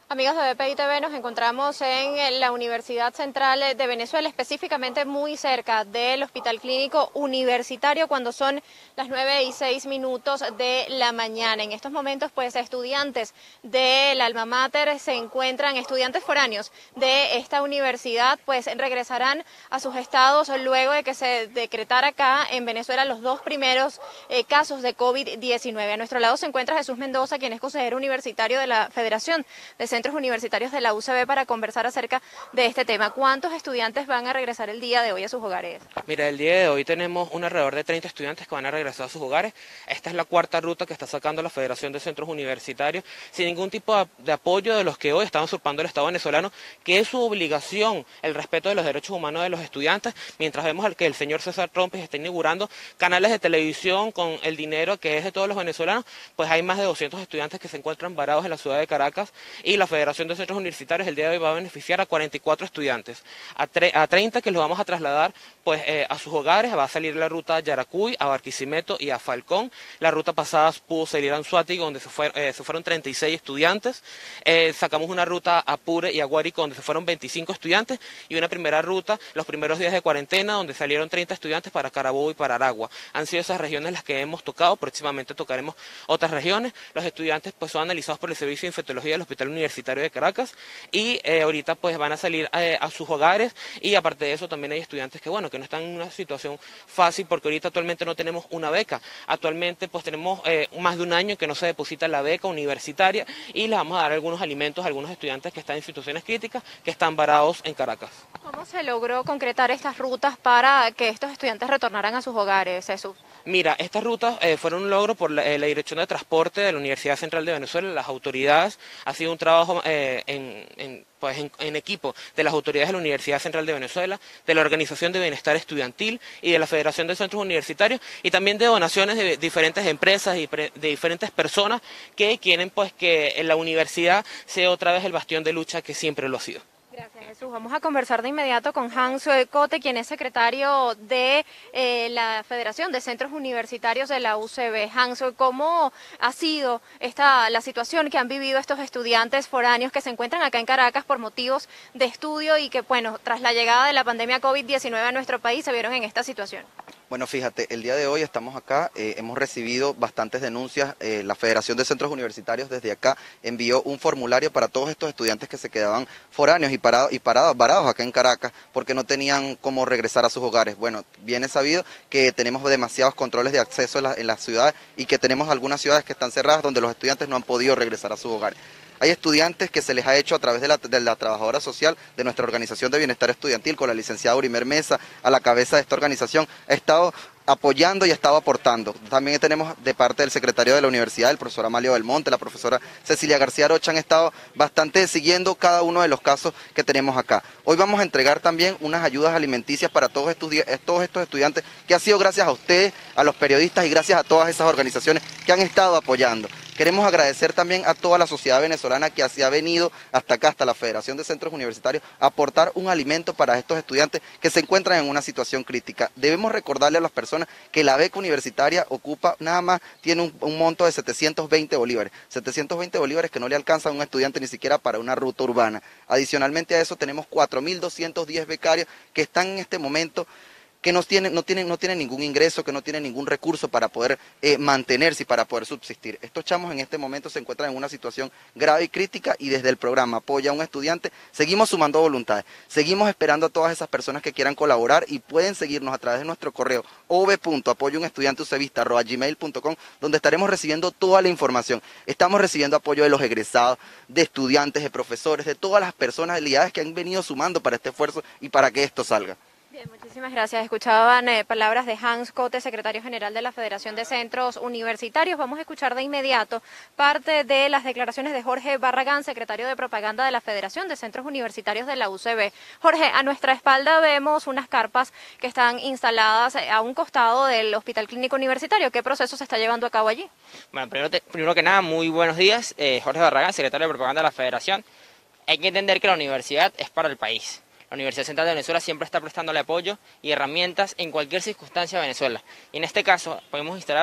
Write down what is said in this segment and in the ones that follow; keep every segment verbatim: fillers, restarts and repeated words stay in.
Amigos de B P I T V, nos encontramos en la Universidad Central de Venezuela, específicamente muy cerca del Hospital Clínico Universitario, cuando son las nueve y seis minutos de la mañana. En estos momentos, pues, estudiantes del Alma Mater se encuentran, estudiantes foráneos de esta universidad, pues regresarán a sus estados luego de que se decretara acá en Venezuela los dos primeros eh, casos de COVID diecinueve. A nuestro lado se encuentra Jesús Mendoza, quien es consejero universitario de la Federación de Centros Universitarios de la U C B, para conversar acerca de este tema. ¿Cuántos estudiantes van a regresar el día de hoy a sus hogares? Mira, el día de hoy tenemos un alrededor de treinta estudiantes que van a regresar a sus hogares. Esta es la cuarta ruta que está sacando la Federación de Centros Universitarios, sin ningún tipo de apoyo de los que hoy están usurpando el Estado venezolano, que es su obligación el respeto de los derechos humanos de los estudiantes, mientras vemos que el señor César Trompis está inaugurando canales de televisión con el dinero que es de todos los venezolanos. Pues hay más de doscientos estudiantes que se encuentran varados en la ciudad de Caracas, y la Federación de Centros Universitarios el día de hoy va a beneficiar a cuarenta y cuatro estudiantes, a, a treinta que los vamos a trasladar pues eh, a sus hogares. Va a salir la ruta a Yaracuy, a Barquisimeto y a Falcón. La ruta pasada pudo salir a Anzoátegui, donde se, fue, eh, se fueron treinta y seis estudiantes. Eh, sacamos una ruta a Apure y a Guárico, donde se fueron veinticinco estudiantes, y una primera ruta los primeros días de cuarentena, donde salieron treinta estudiantes para Carabobo y para Aragua. Han sido esas regiones las que hemos tocado. Próximamente tocaremos otras regiones. Los estudiantes pues son analizados por el Servicio de Infectología del Hospital Universitario de Caracas, y eh, ahorita pues van a salir eh, a sus hogares. Y aparte de eso también hay estudiantes que bueno que no están en una situación fácil, porque ahorita actualmente no tenemos una beca. Actualmente pues tenemos eh, más de un año que no se deposita la beca universitaria, y les vamos a dar algunos alimentos a algunos estudiantes que están en situaciones críticas, que están varados en Caracas. ¿Cómo se logró concretar estas rutas para que estos estudiantes retornaran a sus hogares, Jesús? Mira, estas rutas eh, fueron un logro por la, eh, la Dirección de Transporte de la Universidad Central de Venezuela, las autoridades. Ha sido un trabajo eh, en, en, pues en, en equipo de las autoridades de la Universidad Central de Venezuela, de la Organización de Bienestar Estudiantil y de la Federación de Centros Universitarios, y también de donaciones de diferentes empresas y de diferentes personas que quieren pues que la universidad sea otra vez el bastión de lucha que siempre lo ha sido. Gracias, Jesús. Vamos a conversar de inmediato con Hans Cote, quien es secretario de eh, la Federación de Centros Universitarios de la U C B. Hans, ¿cómo ha sido esta la situación que han vivido estos estudiantes foráneos que se encuentran acá en Caracas por motivos de estudio y que, bueno, tras la llegada de la pandemia COVID diecinueve a nuestro país se vieron en esta situación? Bueno, fíjate, el día de hoy estamos acá, eh, hemos recibido bastantes denuncias. Eh, la Federación de Centros Universitarios desde acá envió un formulario para todos estos estudiantes que se quedaban foráneos y parados, y parados, varados acá en Caracas porque no tenían cómo regresar a sus hogares. Bueno, bien es sabido que tenemos demasiados controles de acceso en, la, en las ciudades, y que tenemos algunas ciudades que están cerradas donde los estudiantes no han podido regresar a sus hogares. Hay estudiantes que se les ha hecho a través de la, de la trabajadora social de nuestra Organización de Bienestar Estudiantil, con la licenciada Urimer Mesa a la cabeza de esta organización, ha estado apoyando y ha estado aportando. También tenemos de parte del secretario de la universidad, el profesor Amalio Belmonte, la profesora Cecilia García Rocha, han estado bastante siguiendo cada uno de los casos que tenemos acá. Hoy vamos a entregar también unas ayudas alimenticias para todos estos, todos estos estudiantes, que ha sido gracias a ustedes, a los periodistas y gracias a todas esas organizaciones que han estado apoyando. Queremos agradecer también a toda la sociedad venezolana que así ha venido hasta acá, hasta la Federación de Centros Universitarios, a aportar un alimento para estos estudiantes que se encuentran en una situación crítica. Debemos recordarle a las personas que la beca universitaria ocupa, nada más tiene un, un monto de setecientos veinte bolívares. setecientos veinte bolívares que no le alcanzan a un estudiante ni siquiera para una ruta urbana. Adicionalmente a eso tenemos cuatro mil doscientos diez becarios que están en este momento que no tienen, no, tienen, no tienen ningún ingreso, que no tienen ningún recurso para poder eh, mantenerse y para poder subsistir. Estos chamos en este momento se encuentran en una situación grave y crítica, y desde el programa Apoya a un Estudiante seguimos sumando voluntades, seguimos esperando a todas esas personas que quieran colaborar, y pueden seguirnos a través de nuestro correo o v punto apoyo a un estudiante u c b arroba gmail punto com, donde estaremos recibiendo toda la información. Estamos recibiendo apoyo de los egresados, de estudiantes, de profesores, de todas las personalidades que han venido sumando para este esfuerzo y para que esto salga. Bien, muchísimas gracias. Escuchaban eh, palabras de Hans Cote, secretario general de la Federación de Centros Universitarios. Vamos a escuchar de inmediato parte de las declaraciones de Jorge Barragán, secretario de Propaganda de la Federación de Centros Universitarios de la U C B. Jorge, a nuestra espalda vemos unas carpas que están instaladas a un costado del Hospital Clínico Universitario. ¿Qué proceso se está llevando a cabo allí? Bueno, primero, te, primero que nada, muy buenos días. Eh, Jorge Barragán, secretario de Propaganda de la Federación. Hay que entender que la universidad es para el país. La Universidad Central de Venezuela siempre está prestándole apoyo y herramientas en cualquier circunstancia a Venezuela. Y en este caso podemos instalar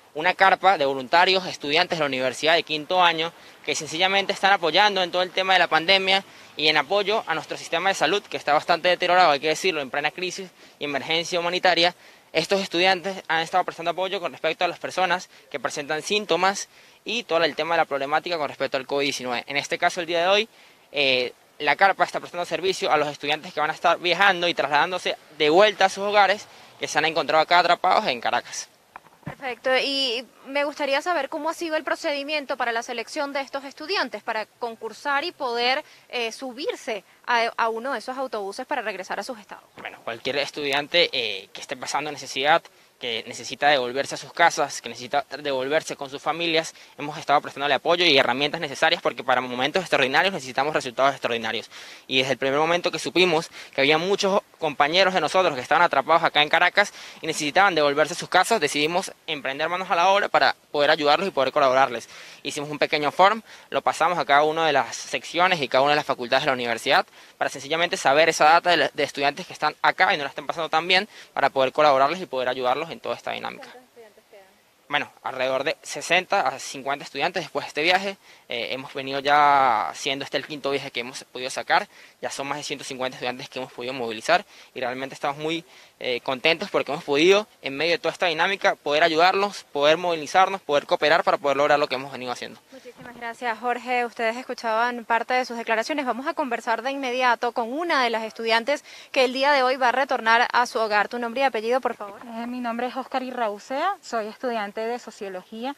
una carpa de voluntarios, estudiantes de la universidad de quinto año, que sencillamente están apoyando en todo el tema de la pandemia y en apoyo a nuestro sistema de salud, que está bastante deteriorado, hay que decirlo, en plena crisis y emergencia humanitaria. Estos estudiantes han estado prestando apoyo con respecto a las personas que presentan síntomas y todo el tema de la problemática con respecto al COVID diecinueve. En este caso, el día de hoy, eh, la carpa está prestando servicio a los estudiantes que van a estar viajando y trasladándose de vuelta a sus hogares, que se han encontrado acá atrapados en Caracas. Perfecto, y me gustaría saber cómo ha sido el procedimiento para la selección de estos estudiantes, para concursar y poder eh, subirse a, a uno de esos autobuses para regresar a sus estados. Bueno, cualquier estudiante eh, que esté pasando necesidad, que necesita devolverse a sus casas, que necesita devolverse con sus familias, hemos estado prestándole apoyo y herramientas necesarias porque para momentos extraordinarios necesitamos resultados extraordinarios. Y desde el primer momento que supimos que había muchos compañeros de nosotros que estaban atrapados acá en Caracas y necesitaban devolverse a sus casas, decidimos emprender manos a la obra para poder ayudarlos y poder colaborarles. Hicimos un pequeño form, lo pasamos a cada una de las secciones y cada una de las facultades de la universidad para sencillamente saber esa data de, de estudiantes que están acá y no la están pasando tan bien para poder colaborarles y poder ayudarlos en toda esta dinámica. ¿Cuántos estudiantes quedan? Bueno, alrededor de sesenta a cincuenta estudiantes después de este viaje. Eh, hemos venido ya siendo este el quinto viaje que hemos podido sacar. Ya son más de ciento cincuenta estudiantes que hemos podido movilizar y realmente estamos muy eh, contentos porque hemos podido, en medio de toda esta dinámica, poder ayudarlos, poder movilizarnos, poder cooperar para poder lograr lo que hemos venido haciendo. Muchísimas gracias, Jorge. Ustedes escuchaban parte de sus declaraciones. Vamos a conversar de inmediato con una de las estudiantes que el día de hoy va a retornar a su hogar. ¿Tu nombre y apellido, por favor? Eh, mi nombre es Oscar Irraucea, soy estudiante de Sociología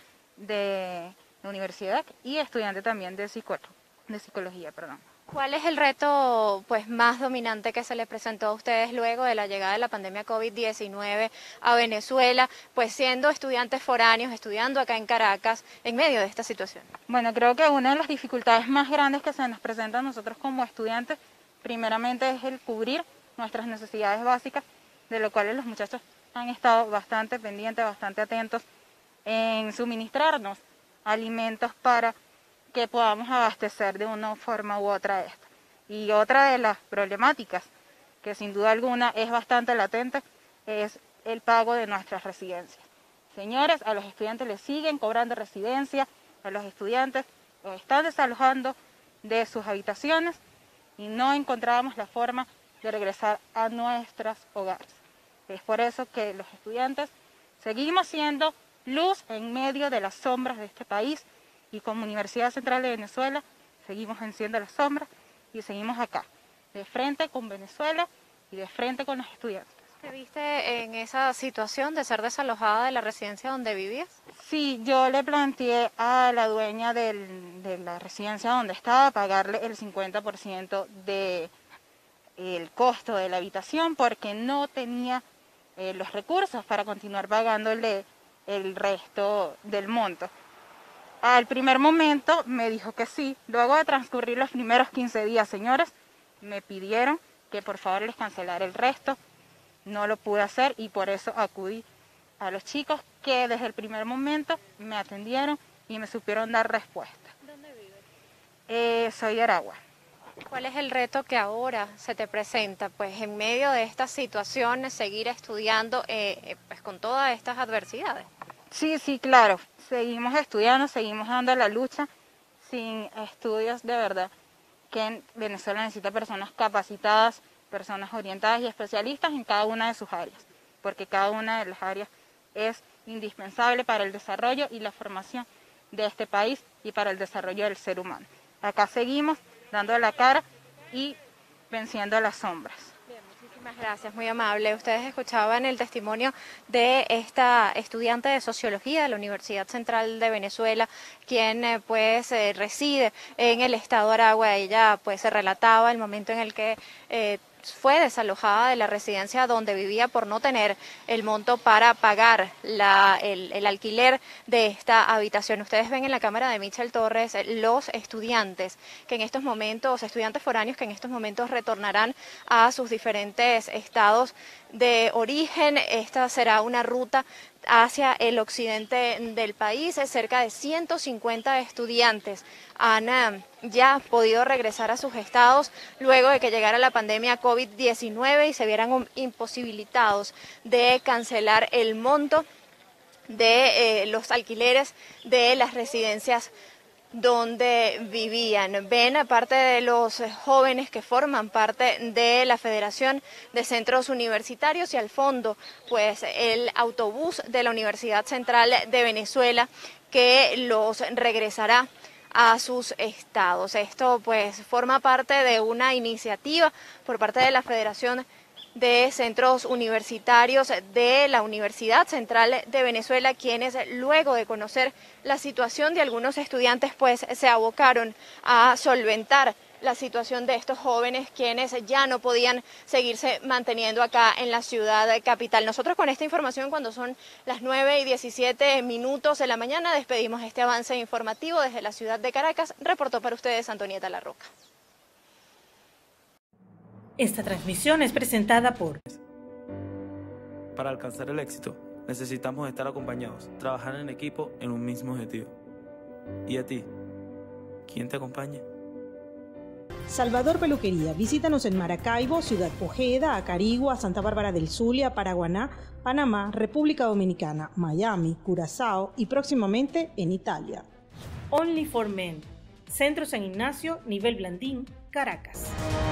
de la Universidad y estudiante también de, psico de Psicología. Perdón. ¿Cuál es el reto pues, más dominante que se les presentó a ustedes luego de la llegada de la pandemia COVID diecinueve a Venezuela, pues siendo estudiantes foráneos, estudiando acá en Caracas, en medio de esta situación? Bueno, creo que una de las dificultades más grandes que se nos presenta a nosotros como estudiantes, primeramente es el cubrir nuestras necesidades básicas, de lo cual los muchachos han estado bastante pendientes, bastante atentos en suministrarnos alimentos para que podamos abastecer de una forma u otra esto. Y otra de las problemáticas, que sin duda alguna es bastante latente, es el pago de nuestras residencias. Señores, a los estudiantes les siguen cobrando residencia, a los estudiantes los están desalojando de sus habitaciones y no encontrábamos la forma de regresar a nuestros hogares. Es por eso que los estudiantes seguimos siendo luz en medio de las sombras de este país y como Universidad Central de Venezuela seguimos venciendo las sombras y seguimos acá, de frente con Venezuela y de frente con los estudiantes. ¿Te viste en esa situación de ser desalojada de la residencia donde vivías? Sí, yo le planteé a la dueña del, de la residencia donde estaba pagarle el cincuenta por ciento del costo de la habitación porque no tenía eh, los recursos para continuar pagándole el resto del monto. Al primer momento me dijo que sí, luego de transcurrir los primeros quince días, señores, me pidieron que por favor les cancelara el resto, no lo pude hacer y por eso acudí a los chicos que desde el primer momento me atendieron y me supieron dar respuesta. ¿Dónde vives? Eh, soy de Aragua. ¿Cuál es el reto que ahora se te presenta? Pues en medio de esta situación, seguir estudiando eh, pues con todas estas adversidades. Sí, sí, claro. Seguimos estudiando, seguimos dando la lucha sin estudios de verdad. Que en Venezuela necesita personas capacitadas, personas orientadas y especialistas en cada una de sus áreas, porque cada una de las áreas es indispensable para el desarrollo y la formación de este país y para el desarrollo del ser humano. Acá seguimos dando la cara y venciendo las sombras. Bien, muchísimas gracias, muy amable. Ustedes escuchaban el testimonio de esta estudiante de Sociología de la Universidad Central de Venezuela, quien eh, pues eh, reside en el estado de Aragua. Ella pues se relataba el momento en el que eh, fue desalojada de la residencia donde vivía por no tener el monto para pagar la, el, el alquiler de esta habitación. Ustedes ven en la cámara de Michel Torres los estudiantes que en estos momentos, estudiantes foráneos que en estos momentos retornarán a sus diferentes estados de origen. Esta será una ruta hacia el occidente del país. Cerca de ciento cincuenta estudiantes han eh, ya podido regresar a sus estados luego de que llegara la pandemia COVID diecinueve y se vieran imposibilitados de cancelar el monto de eh, los alquileres de las residencias donde vivían. Ven, aparte de los jóvenes que forman parte de la Federación de Centros Universitarios, y al fondo pues el autobús de la Universidad Central de Venezuela que los regresará a sus estados. Esto pues forma parte de una iniciativa por parte de la Federación de Centros Universitarios de la Universidad Central de Venezuela, quienes luego de conocer la situación de algunos estudiantes pues se abocaron a solventar la situación de estos jóvenes quienes ya no podían seguirse manteniendo acá en la ciudad capital. Nosotros con esta información, cuando son las nueve y diecisiete minutos de la mañana, despedimos este avance informativo desde la ciudad de Caracas. Reportó para ustedes Antonieta Larroca. Esta transmisión es presentada por... Para alcanzar el éxito, necesitamos estar acompañados, trabajar en equipo en un mismo objetivo. ¿Y a ti? ¿Quién te acompaña? Salvador Peluquería. Visítanos en Maracaibo, Ciudad Ojeda, Acarigua, Santa Bárbara del Zulia, Paraguaná, Panamá, República Dominicana, Miami, Curazao y próximamente en Italia. Only for Men. Centro San Ignacio, nivel Blandín, Caracas.